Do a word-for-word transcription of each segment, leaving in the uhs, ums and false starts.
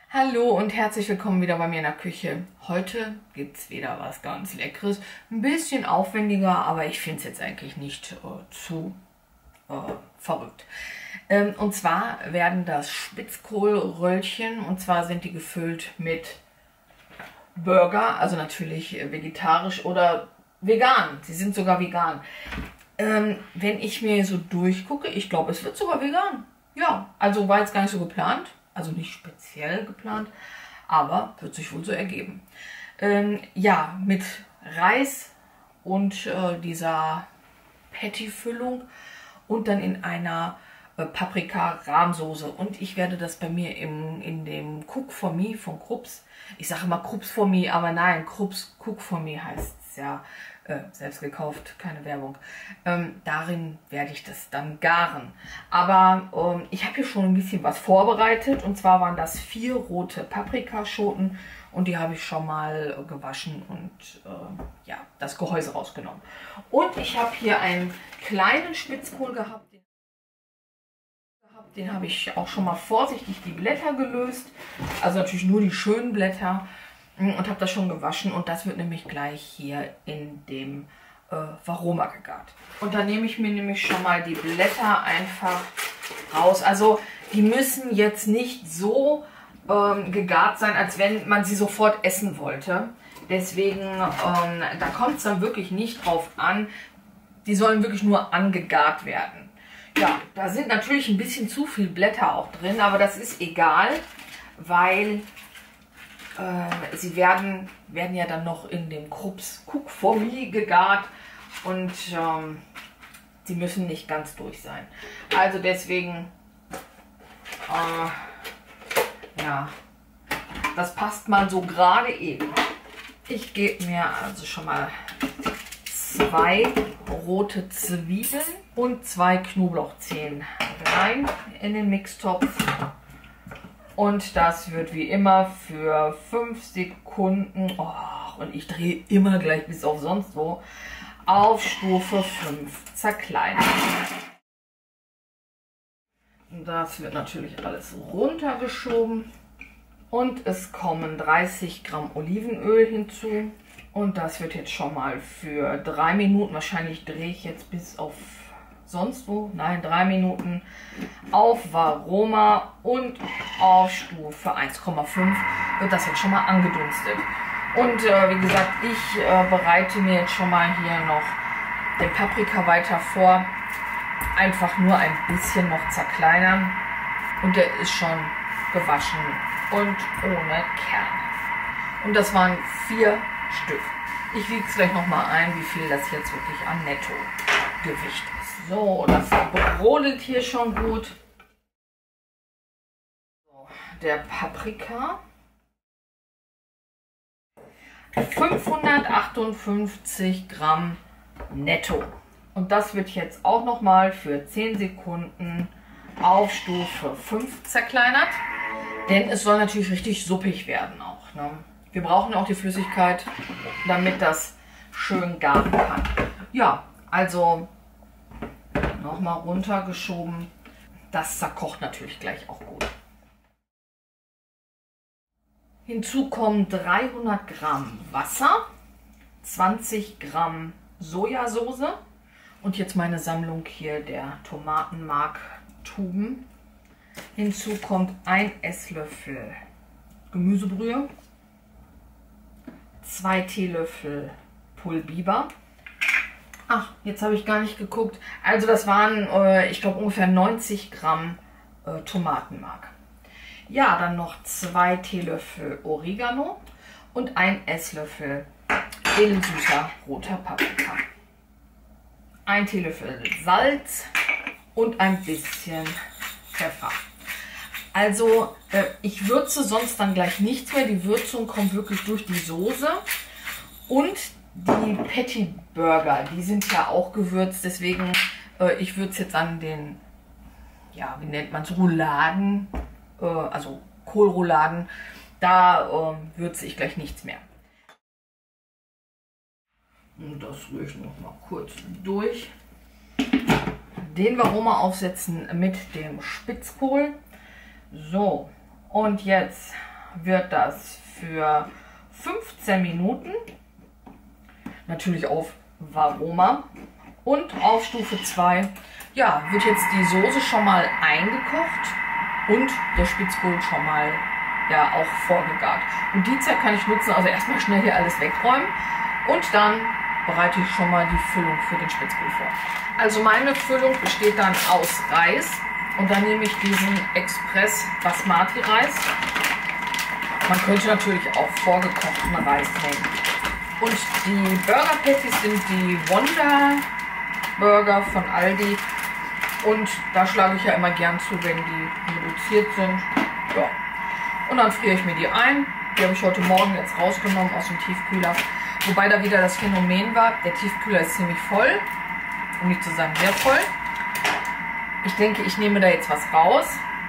Hallo und herzlich willkommen wieder bei mir in der Küche. Heute gibt es wieder was ganz Leckeres. Ein bisschen aufwendiger, aber ich finde es jetzt eigentlich nicht äh, zu äh, verrückt. Ähm, und zwar werden das Spitzkohlröllchen, und zwar sind die gefüllt mit Burger, also natürlich vegetarisch oder vegan. Sie sind sogar vegan. Ähm, wenn ich mir so durchgucke, ich glaube, es wird sogar vegan. Ja, also war jetzt gar nicht so geplant. Also nicht speziell geplant, aber wird sich wohl so ergeben. Ähm, ja, mit Reis und äh, dieser Patty-Füllung und dann in einer äh, Paprika-Rahmsoße. Und ich werde das bei mir im, in dem Cook for Me von Krups, ich sage immer Krups for Me, aber nein, Krups Cook for Me heißt es ja. Äh, selbst gekauft, keine Werbung. Ähm, darin werde ich das dann garen. Aber ähm, ich habe hier schon ein bisschen was vorbereitet. Und zwar waren das vier rote Paprikaschoten. Und die habe ich schon mal äh, gewaschen und äh, ja, das Gehäuse rausgenommen. Und ich habe hier einen kleinen Spitzkohl gehabt. Den habe ich auch schon mal vorsichtig die Blätter gelöst. Also natürlich nur die schönen Blätter. Und habe das schon gewaschen und das wird nämlich gleich hier in dem äh, Varoma gegart. Und dann nehme ich mir nämlich schon mal die Blätter einfach raus. Also die müssen jetzt nicht so ähm, gegart sein, als wenn man sie sofort essen wollte. Deswegen, ähm, da kommt es dann wirklich nicht drauf an. Die sollen wirklich nur angegart werden. Ja, da sind natürlich ein bisschen zu viel Blätter auch drin, aber das ist egal, weil Äh, sie werden, werden ja dann noch in dem Krups Cook for Me gegart und ähm, sie müssen nicht ganz durch sein. Also deswegen, äh, ja, das passt mal so gerade eben. Ich gebe mir also schon mal zwei rote Zwiebeln und zwei Knoblauchzehen rein in den Mixtopf. Und das wird wie immer für fünf Sekunden, oh, und ich drehe immer gleich bis auf sonst wo, auf Stufe fünf zerkleinern. Das wird natürlich alles runtergeschoben. Und es kommen dreißig Gramm Olivenöl hinzu. Und das wird jetzt schon mal für drei Minuten, wahrscheinlich drehe ich jetzt bis auf sonst wo, nein, drei Minuten auf Varoma und auf Stufe eins Komma fünf wird das jetzt schon mal angedunstet. Und äh, wie gesagt, ich äh, bereite mir jetzt schon mal hier noch den Paprika weiter vor. Einfach nur ein bisschen noch zerkleinern. Und der ist schon gewaschen und ohne Kern. Und das waren vier Stück. Ich wiege es gleich nochmal ein, wie viel das jetzt wirklich an Nettogewicht ist. So, das brodelt hier schon gut. So, der Paprika. fünfhundertachtundfünfzig Gramm netto. Und das wird jetzt auch nochmal für zehn Sekunden auf Stufe fünf zerkleinert. Denn es soll natürlich richtig suppig werden auch. Ne? Wir brauchen auch die Flüssigkeit, damit das schön garen kann. Ja, also nochmal runtergeschoben. Das zerkocht natürlich gleich auch gut. Hinzu kommen dreihundert Gramm Wasser, zwanzig Gramm Sojasauce und jetzt meine Sammlung hier der Tomatenmark-Tuben. Hinzu kommt ein Esslöffel Gemüsebrühe, zwei Teelöffel Pulbiber. Ach, jetzt habe ich gar nicht geguckt. Also das waren, äh, ich glaube, ungefähr neunzig Gramm äh, Tomatenmark. Ja, dann noch zwei Teelöffel Oregano und ein Esslöffel süßer roter Paprika. Ein Teelöffel Salz und ein bisschen Pfeffer. Also äh, ich würze sonst dann gleich nichts mehr. Die Würzung kommt wirklich durch die Soße. Und die Patty Burger, die sind ja auch gewürzt, deswegen äh, ich würze jetzt an den, ja, wie nennt man es, Rouladen, äh, also Kohlrouladen, da äh, würze ich gleich nichts mehr. Und das rühre ich noch mal kurz durch. Den Varoma aufsetzen mit dem Spitzkohl. So, und jetzt wird das für fünfzehn Minuten, natürlich auf Varoma und auf Stufe zwei, ja, wird jetzt die Soße schon mal eingekocht und der Spitzkohl schon mal ja auch vorgegart. Und die Zeit kann ich nutzen, also erstmal schnell hier alles wegräumen und dann bereite ich schon mal die Füllung für den Spitzkohl vor. Also meine Füllung besteht dann aus Reis und dann nehme ich diesen Express Basmati Reis. Man könnte natürlich auch vorgekochten Reis nehmen. Und die Burger Patties sind die Wonder Burger von Aldi. Und da schlage ich ja immer gern zu, wenn die reduziert sind. Ja. Und dann friere ich mir die ein. Die habe ich heute Morgen jetzt rausgenommen aus dem Tiefkühler. Wobei da wieder das Phänomen war, der Tiefkühler ist ziemlich voll. Um nicht zu sagen sehr voll. Ich denke, ich nehme da jetzt was raus.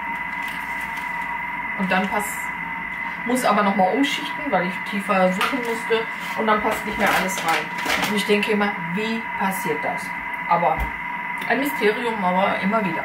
Und dann passt, muss aber nochmal umschichten, weil ich tiefer suchen musste. Und dann passt nicht mehr alles rein. Und ich denke immer, wie passiert das? Aber ein Mysterium, aber immer wieder.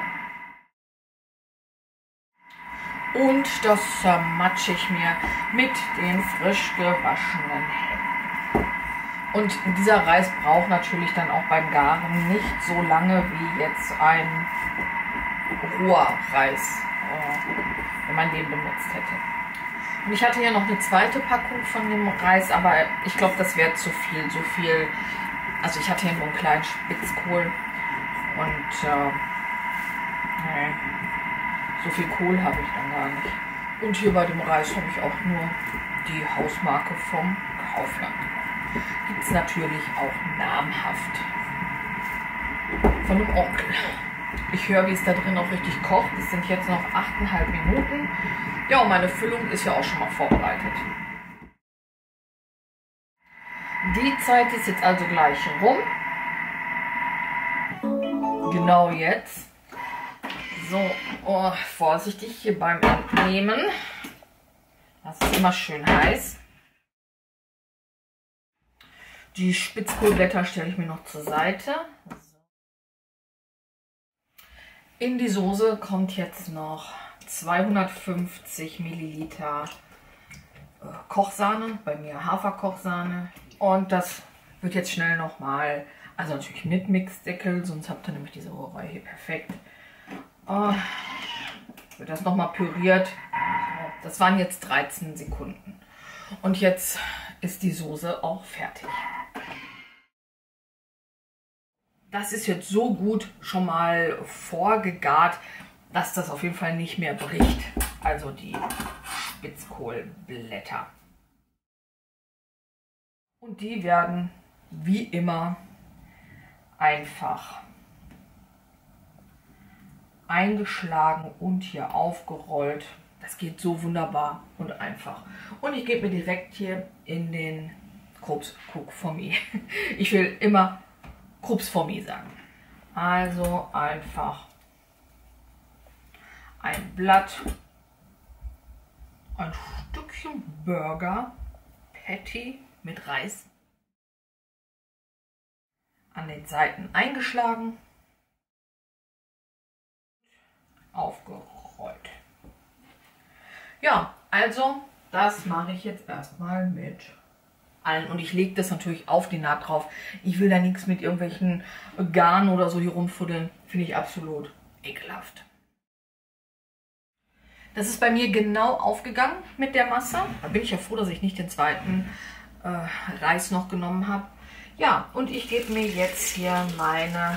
Und das zermatsche ich mir mit den frisch gewaschenen Händen. Und dieser Reis braucht natürlich dann auch beim Garen nicht so lange wie jetzt ein roher Reis, wenn man den benutzt hätte. Und ich hatte ja noch eine zweite Packung von dem Reis, aber ich glaube, das wäre zu viel. So viel, also ich hatte ja nur einen kleinen Spitzkohl und äh, nee, so viel Kohl habe ich dann gar nicht. Und hier bei dem Reis habe ich auch nur die Hausmarke vom Kaufland. Gibt es natürlich auch namhaft von dem Onkel. Ich höre, wie es da drin auch richtig kocht. Es sind jetzt noch achteinhalb Minuten. Ja, und meine Füllung ist ja auch schon mal vorbereitet. Die Zeit ist jetzt also gleich rum. Genau jetzt. So, oh, vorsichtig hier beim Entnehmen. Das ist immer schön heiß. Die Spitzkohlblätter stelle ich mir noch zur Seite. In die Soße kommt jetzt noch zweihundertfünfzig Milliliter Kochsahne, bei mir Haferkochsahne. Und das wird jetzt schnell nochmal, also natürlich mit Mixdeckel, sonst habt ihr nämlich diese Rohrei hier perfekt. Oh, wird das nochmal püriert. Das waren jetzt dreizehn Sekunden. Und jetzt ist die Soße auch fertig. Das ist jetzt so gut schon mal vorgegart, dass das auf jeden Fall nicht mehr bricht. Also die Spitzkohlblätter. Und die werden wie immer einfach eingeschlagen und hier aufgerollt. Das geht so wunderbar und einfach. Und ich gebe mir direkt hier in den Krups-Cook-Fourmi. Ich will immer Krups-Fourmi sagen. Also einfach ein Blatt, ein Stückchen Burger Patty mit Reis an den Seiten eingeschlagen, aufgerollt. Ja, also das mache ich jetzt erstmal mit allen. Und ich lege das natürlich auf die Naht drauf. Ich will da nichts mit irgendwelchen Garn oder so hier rumfuddeln. Finde ich absolut ekelhaft. Das ist bei mir genau aufgegangen mit der Masse. Da bin ich ja froh, dass ich nicht den zweiten äh, Reis noch genommen habe. Ja, und ich gebe mir jetzt hier meine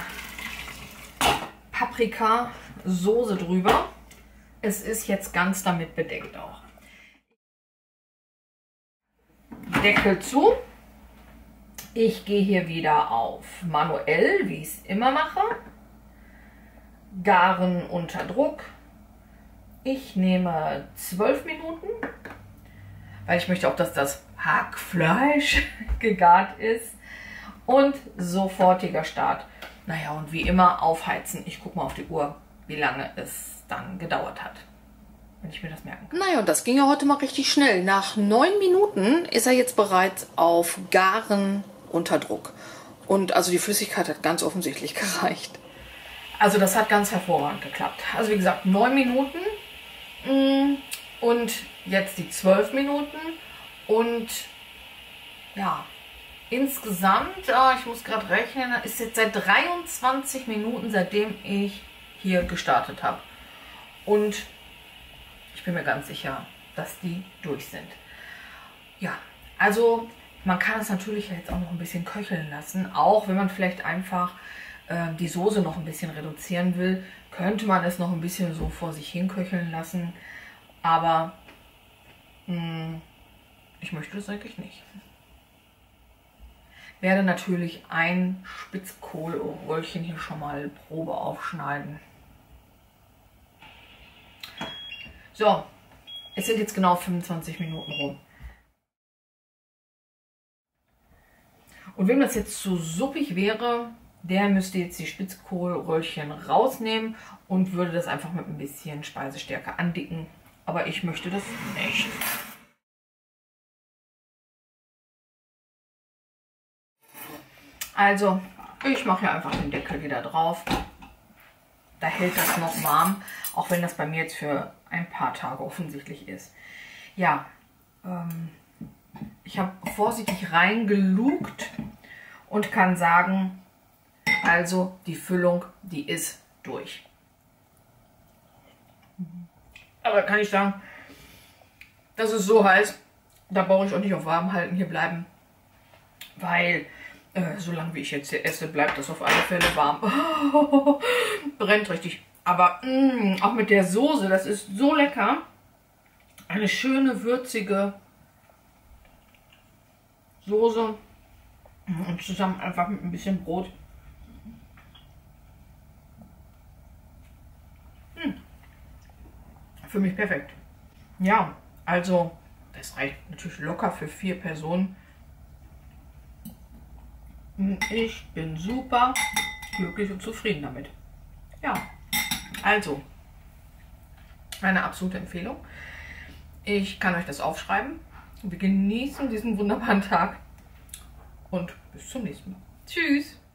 Paprika-Soße drüber. Es ist jetzt ganz damit bedeckt auch. Deckel zu. Ich gehe hier wieder auf manuell, wie ich es immer mache. Garen unter Druck. Ich nehme zwölf Minuten, weil ich möchte auch, dass das Hackfleisch gegart ist. Und sofortiger Start. Naja, und wie immer aufheizen. Ich gucke mal auf die Uhr, wie lange es dann gedauert hat, wenn ich mir das merken kann. Naja, und das ging ja heute mal richtig schnell. Nach neun Minuten ist er jetzt bereits auf Garen unter Druck. Und also die Flüssigkeit hat ganz offensichtlich gereicht. Also das hat ganz hervorragend geklappt. Also wie gesagt, neun Minuten. Und jetzt die zwölf Minuten. Und ja, insgesamt, äh, ich muss gerade rechnen, ist jetzt seit dreiundzwanzig Minuten, seitdem ich hier gestartet habe. Und ich bin mir ganz sicher, dass die durch sind. Ja, also man kann es natürlich jetzt auch noch ein bisschen köcheln lassen. Auch wenn man vielleicht einfach äh, die Soße noch ein bisschen reduzieren will, könnte man es noch ein bisschen so vor sich hin köcheln lassen. Aber mh, ich möchte das eigentlich nicht. Werde natürlich ein Spitzkohlröllchen hier schon mal Probe aufschneiden. So, es sind jetzt genau fünfundzwanzig Minuten rum. Und wem das jetzt zu suppig wäre, der müsste jetzt die Spitzkohlröllchen rausnehmen und würde das einfach mit ein bisschen Speisestärke andicken. Aber ich möchte das nicht. Also, ich mache hier einfach den Deckel wieder drauf. Da hält das noch warm, auch wenn das bei mir jetzt für ein paar Tage offensichtlich ist. Ja, ähm, ich habe vorsichtig reingelugt und kann sagen, also die Füllung, die ist durch. Aber kann ich sagen, das ist so heiß, da brauche ich auch nicht auf warm halten hier bleiben, weil äh, solange wie ich jetzt hier esse, bleibt das auf alle Fälle warm. Brennt richtig. Aber mh, auch mit der Soße, das ist so lecker. Eine schöne, würzige Soße und zusammen einfach mit ein bisschen Brot. Hm. Für mich perfekt. Ja, also das reicht natürlich locker für vier Personen. Ich bin super glücklich und zufrieden damit. Ja, also eine absolute Empfehlung. Ich kann euch das aufschreiben. Wir genießen diesen wunderbaren Tag und bis zum nächsten Mal. Tschüss!